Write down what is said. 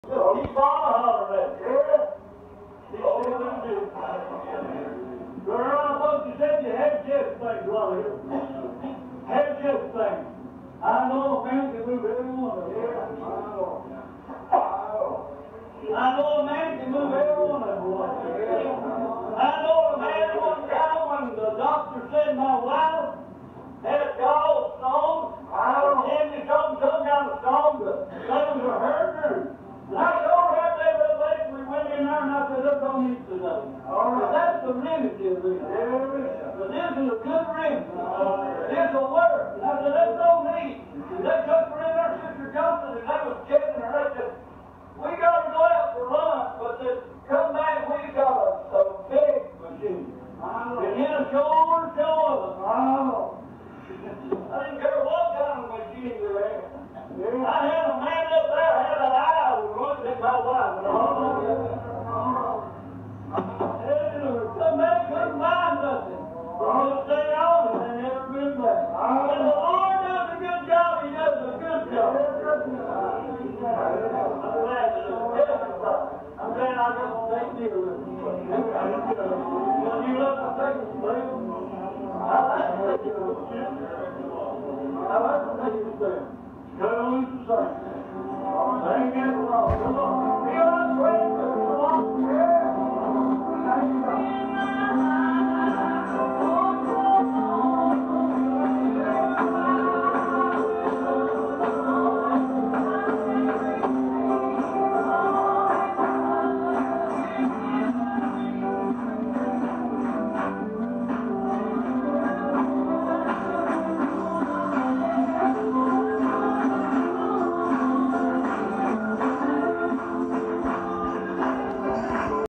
He's hollering at you. Girl, I thought you said you had chest things, Wally. Had chest things. I know a man can move every one of them. I know a man can move every one of them. I know a man one time when the doctor said my wife had gallstones, and he told me some kind of stone, but things were hurting her. I told her that revelation, we went in there and I said, look, don't need to know. That's the remedy of this. But this is a good remedy. This will work. And I said, that's no need. They took her in there, Sister Johnson, and they was checking her. They said, we got to go out for lunch, but they come back, we got a big machine. And hit a shoulder to shoulder. I didn't care what kind of machine they had. I had a man up there, had an eye who looked at my wife. Come back, couldn't find nothing. Just stay on it and never been back. When the Lord does a good job, He does a good job. I'm glad I got to take deal with you. When you look at things, baby, I like to take you with you. I like to take you with them. Cut loose the same. Hang it right.